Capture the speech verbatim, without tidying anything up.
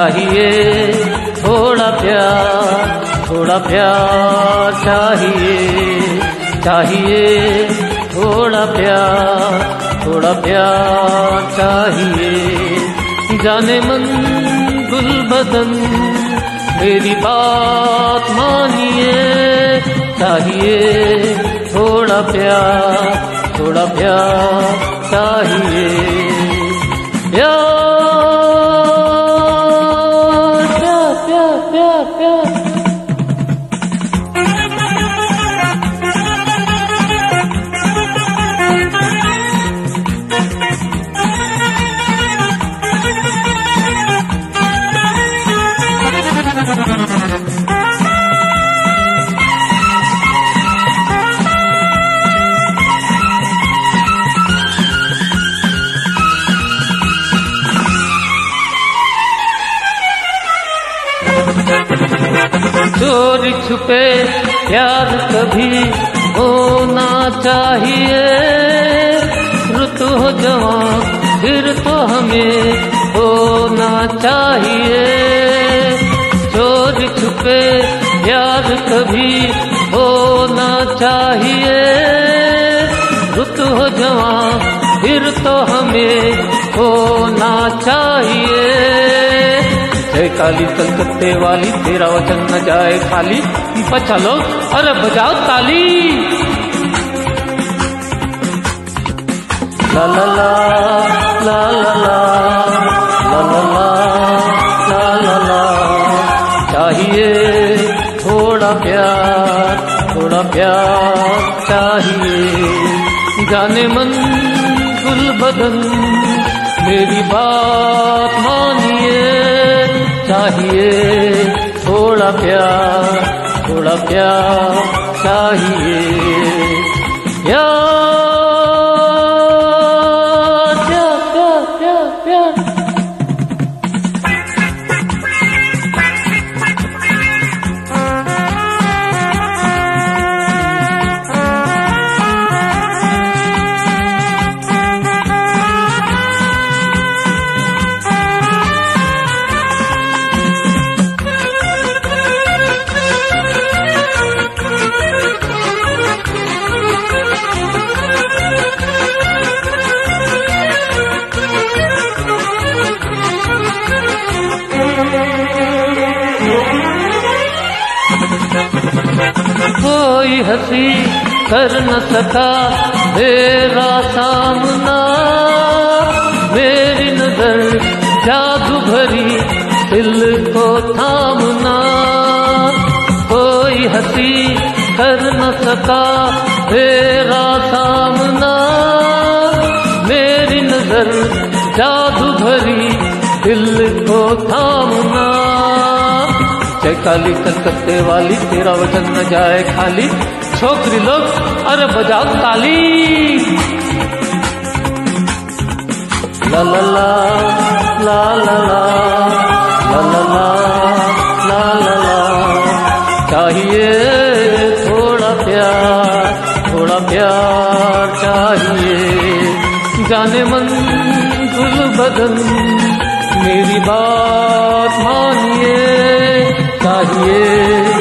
चाहिए थोड़ा प्यार, थोड़ा प्यार चाहिए, चाहिए थोड़ा प्यार, थोड़ा प्यार चाहिए। जाने मन गुल बदन मेरी बात मानिए, चाहिए थोड़ा प्यार, थोड़ा प्यार चाहिए। प्यार प्यार प्यार प्यार प्यार चोरी छुपे प्यार कभी होना चाहिए, रुत हो जवां फिर तो हमें होना चाहिए। चोरी छुपे प्यार कभी होना चाहिए, रुत हो जवां फिर तो हमें होना चाहिए। जय काली कलकत्ते वाली तेरा वचन न जाए खाली, बचा लो अरे बजाओ ताली। ला ला ला ला ला ला ला ला ला ला ला। चाहिए थोड़ा प्यार, थोड़ा प्यार चाहिए। जाने मन गुल बदन मेरी बात मानिए, चाहिए थोड़ा प्यार, थोड़ा प्यार चाहिए। प्यार प्यार प्यार प्यार प्यार कोई हंसी कर न सका मेरा सामना, मेरी नजर जादू भरी दिल को थामना। कोई हंसी कर न सका मेरा सामना, मेरी नजर जादू भरी दिल को थामना। जय काली कलकत्ते वाली तेरा वचन न जाए खाली, छोकरी लोग अरे बजाओ ताली। ला ला ला ला ला ला ला ला ला ला ला। चाहिए थोड़ा प्यार, थोड़ा प्यार चाहिए। जाने मन गुल बदन मेरी बात मानिए, चाहिए